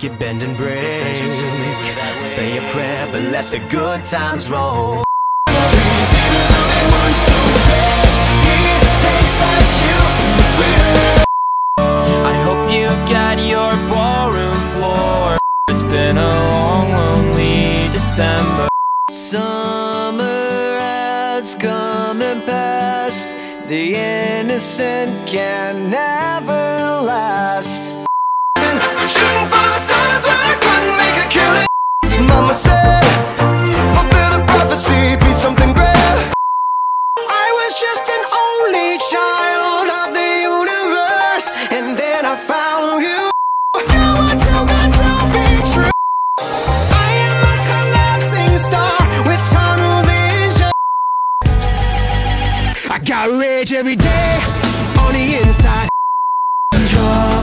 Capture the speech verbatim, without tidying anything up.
it, bend and break. Say a prayer, but let the good times roll. I hope you got your ballroom floor. It's been a long, lonely December. Summer has come and passed. The innocent can never last. Shooting for the stars when I couldn't make a killing. Mama said, fulfill the prophecy, be something great. I was just an only child of the universe, and then I found you. You were too good to be true. I am a collapsing star with tunnel vision. I got rage every day on the inside. Joy.